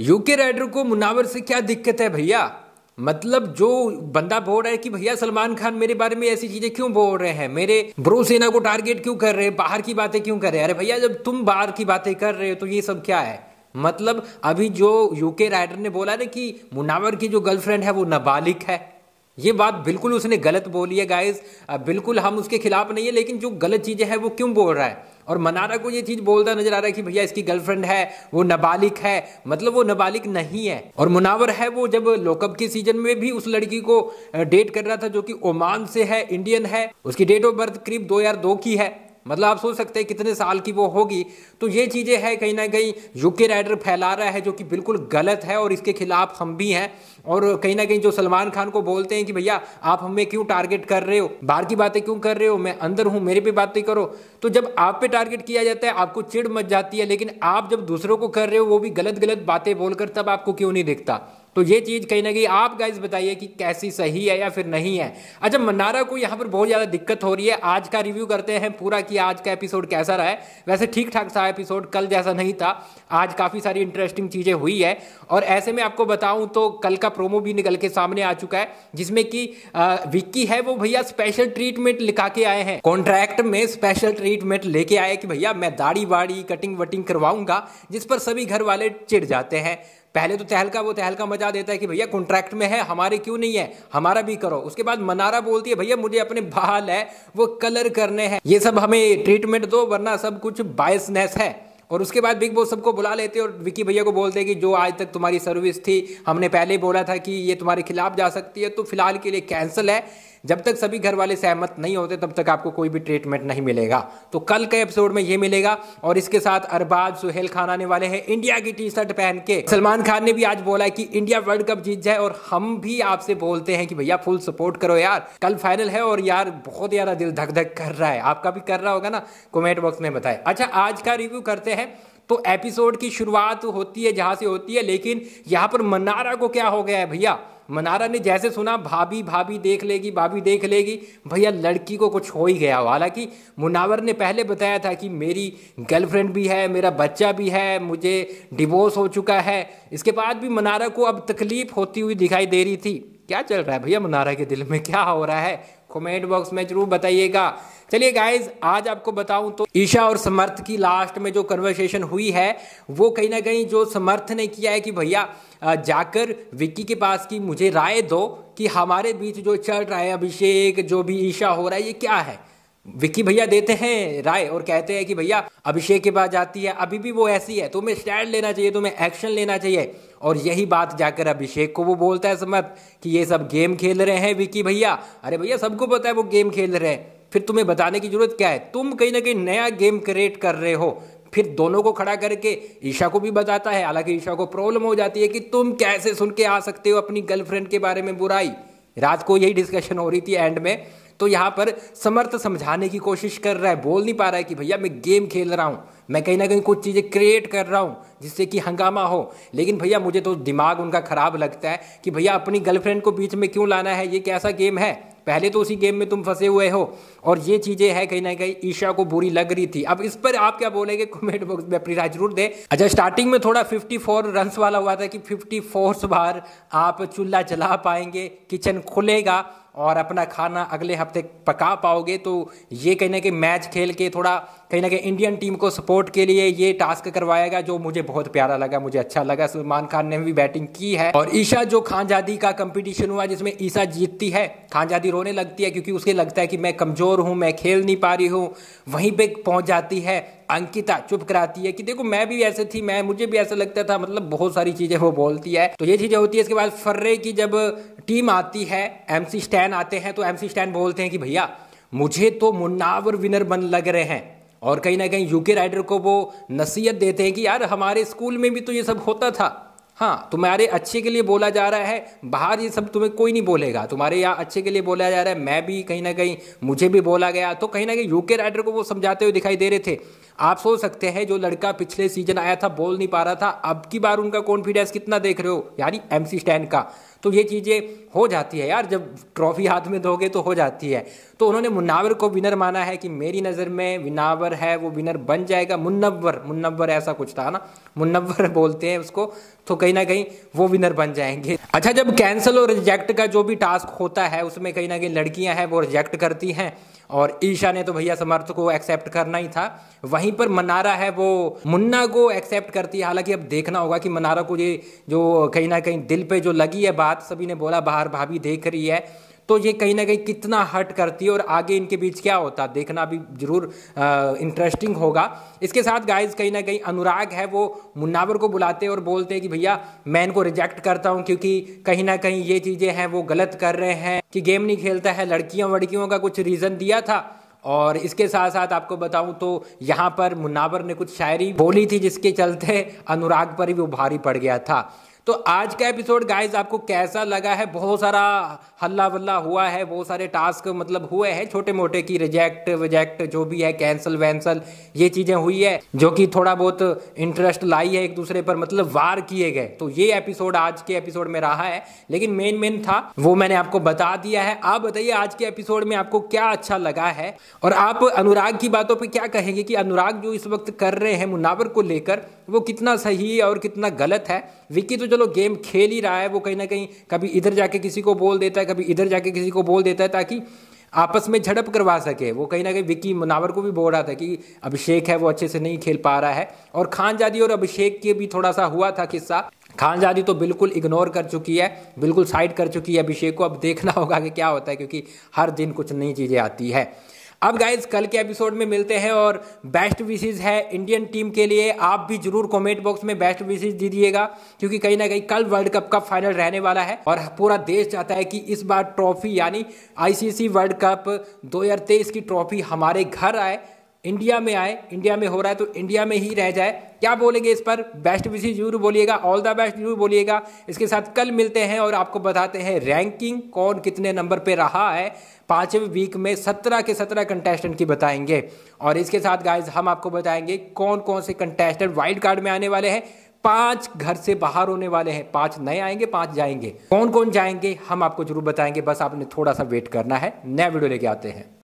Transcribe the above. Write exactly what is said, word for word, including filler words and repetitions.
UK rider को मुनावर से क्या दिक्कत है भैया? मतलब जो बंदा बोल रहा है कि भैया सलमान खान मेरे बारे में ऐसी चीजें क्यों बोल रहे हैं, मेरे ब्रो सेना को टारगेट क्यों कर रहे हैं, बाहर की बातें क्यों कर रहे हैं? अरे भैया जब तुम बाहर की बातें कर रहे हो तो ये सब क्या है? मतलब अभी जो यूके राइडर ने बोला ना कि मुनावर की जो गर्लफ्रेंड है वो नाबालिग है, ये बात बिल्कुल उसने गलत बोली है गाइस। बिल्कुल हम उसके खिलाफ नहीं है, लेकिन जो गलत चीजें हैं वो क्यों बोल रहा है? और मनारा को ये चीज बोलता नजर आ रहा है कि भैया इसकी गर्लफ्रेंड है वो नाबालिग है, मतलब वो नाबालिग नहीं है। और मुनावर है वो जब लॉकअप के सीजन में भी उस लड़की को डेट कर रहा था जो कि ओमान से है, इंडियन है, उसकी डेट ऑफ बर्थ करीब दो हजार दो की है। मतलब आप सोच सकते हैं कितने साल की वो होगी। तो ये चीजें हैं कहीं ना कहीं यूके राइडर फैला रहा है जो कि बिल्कुल गलत है, और इसके खिलाफ हम भी हैं। और कहीं ना कहीं जो सलमान खान को बोलते हैं कि भैया आप हमें क्यों टारगेट कर रहे हो, बाहर की बातें क्यों कर रहे हो, मैं अंदर हूं मेरे पे बातें करो। तो जब आप पे टारगेट किया जाता है आपको चिढ़ मच जाती है, लेकिन आप जब दूसरों को कर रहे हो वो भी गलत गलत बातें बोलकर, तब आपको क्यों नहीं दिखता? तो ये चीज कहीं ना कहीं आप गाइस बताइए कि कैसी सही है या फिर नहीं है। अच्छा, मन्नारा को यहाँ पर बहुत ज्यादा दिक्कत हो रही है। आज का रिव्यू करते हैं पूरा कि आज का एपिसोड कैसा रहा है। वैसे ठीक ठाक था एपिसोड, कल जैसा नहीं था। आज काफी सारी इंटरेस्टिंग चीजें हुई है। और ऐसे में आपको बताऊं तो कल का प्रोमो भी निकल के सामने आ चुका है, जिसमें कि विक्की है वो भैया स्पेशल ट्रीटमेंट लिखा के आए हैं, कॉन्ट्रैक्ट में स्पेशल ट्रीटमेंट लेके आए कि भैया मैं दाढ़ी वाड़ी कटिंग वटिंग करवाऊंगा, जिस पर सभी घर वाले चिढ़ जाते हैं। पहले तो तहलका वो तहलका मचा देता है कि भैया कॉन्ट्रैक्ट में है, हमारे क्यों नहीं है, हमारा भी करो। उसके बाद मनारा बोलती है भैया मुझे अपने बाल है वो कलर करने हैं, ये सब हमें ट्रीटमेंट दो वरना सब कुछ बायसनेस है। और उसके बाद बिग बॉस सबको बुला लेते हैं और विकी भैया को बोलते हैं कि जो आज तक तुम्हारी सर्विस थी हमने पहले ही बोला था कि ये तुम्हारे खिलाफ जा सकती है, तो फिलहाल के लिए कैंसिल है। जब तक सभी घर वाले सहमत नहीं होते तब तक आपको कोई भी ट्रीटमेंट नहीं मिलेगा। तो कल के एपिसोड में ये मिलेगा। और इसके साथ अरबाज सुहेल खान आने वाले हैं इंडिया की टी शर्ट पहन के। सलमान खान ने भी आज बोला है कि इंडिया वर्ल्ड कप जीत जाए, और हम भी आपसे बोलते हैं कि भैया फुल सपोर्ट करो यार, कल फाइनल है। और यार बहुत ज्यादा दिल धक धक कर रहा है, आपका भी कर रहा होगा ना, कमेंट बॉक्स में बताएं। अच्छा, आज का रिव्यू करते हैं। तो एपिसोड की शुरुआत होती है जहां से होती है, लेकिन यहां पर मन्नारा को क्या हो गया है भैया? मनारा ने जैसे सुना भाभी भाभी देख लेगी भाभी देख लेगी, भैया लड़की को कुछ हो ही गया। हालांकि मुनावर ने पहले बताया था कि मेरी गर्लफ्रेंड भी है, मेरा बच्चा भी है, मुझे डिवोर्स हो चुका है। इसके बाद भी मनारा को अब तकलीफ होती हुई दिखाई दे रही थी। क्या चल रहा है भैया मनारा के दिल में, क्या हो रहा है? कमेंट बॉक्स में जरूर बताइएगा। चलिए गाइज, आज आपको बताऊं तो ईशा और समर्थ की लास्ट में जो कन्वर्सेशन हुई है वो कहीं ना कहीं जो समर्थ ने किया है कि भैया जाकर विक्की के पास की मुझे राय दो कि हमारे बीच जो चल रहा है अभिषेक जो भी ईशा हो रहा है ये क्या है। विक्की भैया देते हैं राय और कहते हैं कि भैया अभिषेक के पास जाती है, अभी भी वो ऐसी है, तुम्हें स्टैंड लेना चाहिए, तुम्हें एक्शन लेना चाहिए। और यही बात जाकर अभिषेक को वो बोलता है समर्थ कि ये सब गेम खेल रहे हैं विक्की भैया। अरे भैया सबको पता है वो गेम खेल रहे हैं, फिर तुम्हें बताने की जरूरत क्या है? तुम कहीं ना कहीं नया गेम क्रिएट कर रहे हो। फिर दोनों को खड़ा करके ईशा को भी बताता है। हालांकि ईशा को प्रॉब्लम हो जाती है कि तुम कैसे सुन के आ सकते हो अपनी गर्लफ्रेंड के बारे में बुराई। रात को यही डिस्कशन हो रही थी एंड में। तो यहाँ पर समर्थ समझाने की कोशिश कर रहा है, बोल नहीं पा रहा है कि भैया मैं गेम खेल रहा हूँ, मैं कहीं ना कहीं कुछ चीज़ें क्रिएट कर रहा हूँ जिससे कि हंगामा हो। लेकिन भैया मुझे तो दिमाग उनका खराब लगता है कि भैया अपनी गर्लफ्रेंड को बीच में क्यों लाना है, ये कैसा गेम है? पहले तो उसी गेम में तुम फंसे हुए हो। और ये चीजें है कहीं ना कहीं ईशा को बुरी लग रही थी। अब इस पर आप क्या बोलेंगे कमेंट बॉक्स में अपनी राय जरूर दे। अच्छा, स्टार्टिंग में थोड़ा चौवन रन्स वाला हुआ था कि चौवन बार आप चूल्हा जला पाएंगे, किचन खुलेगा और अपना खाना अगले हफ्ते पका पाओगे। तो ये कहीं ना कहीं मैच खेल के थोड़ा कहीं ना कहीं इंडियन टीम को सपोर्ट के लिए ये टास्क करवाएगा, जो मुझे बहुत प्यारा लगा, मुझे अच्छा लगा। सलमान खान ने भी बैटिंग की है। और ईशा जो खानजादी का कंपटीशन हुआ जिसमें ईशा जीतती है, खानजादी रोने लगती है क्योंकि उसे लगता है कि मैं कमजोर हूं, मैं खेल नहीं पा रही हूं। वहीं पे पहुंच जाती है अंकिता, चुप कराती है कि देखो मैं भी ऐसे थी, मैं मुझे भी ऐसा लगता था। मतलब बहुत सारी चीजें वो बोलती है। तो ये चीजें होती है। इसके बाद फर्रे की जब टीम आती है, एमसी स्टैन आते हैं, तो एमसी स्टैन बोलते हैं कि भैया मुझे तो मुन्नावर विनर बन लग रहे हैं। और कहीं ना कहीं यूके राइडर को वो नसीहत देते हैं कि यार हमारे स्कूल में भी तो ये सब होता था, हाँ तुम्हारे अच्छे के लिए बोला जा रहा है, बाहर ये सब तुम्हें कोई नहीं बोलेगा, तुम्हारे यहाँ अच्छे के लिए बोला जा रहा है। मैं भी कहीं ना कहीं मुझे भी बोला गया। तो कहीं ना कहीं यूके राइडर को वो समझाते हुए दिखाई दे रहे थे। आप सोच सकते हैं जो लड़का पिछले सीजन आया था बोल नहीं पा रहा था, अब की बार उनका कॉन्फिडेंस कितना देख रहे हो, यानी एमसी स्टैन का। तो ये चीज़ें हो जाती है यार, जब ट्रॉफी हाथ में दोगे तो हो जाती है। तो उन्होंने मुन्नावर को विनर माना है कि मेरी नज़र में विनावर है वो विनर बन जाएगा। मुन्नवर मुन्नवर ऐसा कुछ था ना, मुन्नवर बोलते हैं उसको, तो कहीं ना कहीं वो विनर बन जाएंगे। अच्छा, जब कैंसिल और रिजेक्ट का जो भी टास्क होता है उसमें कहीं ना कहीं लड़कियां हैं वो रिजेक्ट करती हैं, और ईशा ने तो भैया समर्थ को एक्सेप्ट करना ही था। वहीं पर मनारा है वो मुन्ना को एक्सेप्ट करती है। हालांकि अब देखना होगा कि मनारा को ये जो कहीं ना कहीं दिल पे जो लगी है बात, सभी ने बोला बाहर भाभी देख रही है, तो ये कहीं ना कहीं कितना हर्ट करती है और आगे इनके बीच क्या होता है देखना भी जरूर इंटरेस्टिंग होगा। इसके साथ गाइज कहीं ना कहीं अनुराग है वो मुन्नावर को बुलाते हैं और बोलते हैं कि भैया मैं इनको रिजेक्ट करता हूं क्योंकि कहीं ना कहीं ये चीज़ें हैं वो गलत कर रहे हैं कि गेम नहीं खेलता है, लड़कियों वड़कियों का कुछ रीज़न दिया था। और इसके साथ साथ आपको बताऊं तो यहाँ पर मुन्नावर ने कुछ शायरी बोली थी जिसके चलते अनुराग पर ही वो भारी पड़ गया था। तो आज का एपिसोड गाइज आपको कैसा लगा है? बहुत सारा हल्ला वल्ला हुआ है, बहुत सारे टास्क मतलब हुए हैं छोटे मोटे की रिजेक्ट विजेक्ट जो भी है, कैंसल वैंसल ये चीजें हुई है जो कि थोड़ा बहुत इंटरेस्ट लाई है एक दूसरे पर, मतलब वार किए गए। तो ये एपिसोड आज के एपिसोड में रहा है, लेकिन मेन मेन था वो मैंने आपको बता दिया है। आप बताइए आज के एपिसोड में आपको क्या अच्छा लगा है और आप अनुराग की बातों पर क्या कहेंगे कि अनुराग जो इस वक्त कर रहे हैं मुन्नावर को लेकर वो कितना सही है और कितना गलत है। विक्की तो चलो गेम खेल ही रहा है, वो कहीं ना कहीं कभी इधर जाके किसी को बोल देता है, कभी इधर जाके किसी को बोल देता है ताकि आपस में झड़प करवा सके। वो कहीं ना कहीं विक्की मुनावर को भी बोल रहा था कि अभिषेक है वो अच्छे से नहीं खेल पा रहा है, और खानजादी और अभिषेक के भी थोड़ा सा हुआ था किस्सा। खानजादी तो बिल्कुल इग्नोर कर चुकी है, बिल्कुल साइड कर चुकी है अभिषेक को। अब देखना होगा कि क्या होता है क्योंकि हर दिन कुछ नई चीज़ें आती है। अब गाइज कल के एपिसोड में मिलते हैं और बेस्ट विशेस है इंडियन टीम के लिए। आप भी जरूर कमेंट बॉक्स में बेस्ट विशेस दीजिएगा क्योंकि कहीं ना कहीं कल वर्ल्ड कप का फाइनल रहने वाला है और पूरा देश चाहता है कि इस बार ट्रॉफी यानी आईसीसी वर्ल्ड कप दो हज़ार तेईस की ट्रॉफी हमारे घर आए, इंडिया में आए। इंडिया में हो रहा है तो इंडिया में ही रह जाए। क्या बोलेंगे इस पर? बेस्ट विशेस जरूर बोलिएगा, ऑल द बेस्ट जरूर बोलिएगा। इसके साथ कल मिलते हैं और आपको बताते हैं रैंकिंग कौन कितने नंबर पे रहा है पांचवें वीक में। सत्रह के सत्रह कंटेस्टेंट की बताएंगे और इसके साथ गाइज हम आपको बताएंगे कौन कौन से कंटेस्टेंट वाइल्ड कार्ड में आने वाले हैं। पांच घर से बाहर होने वाले हैं, पांच नए आएंगे, पांच जाएंगे। कौन कौन जाएंगे हम आपको जरूर बताएंगे, बस आपने थोड़ा सा वेट करना है। नया वीडियो लेके आते हैं।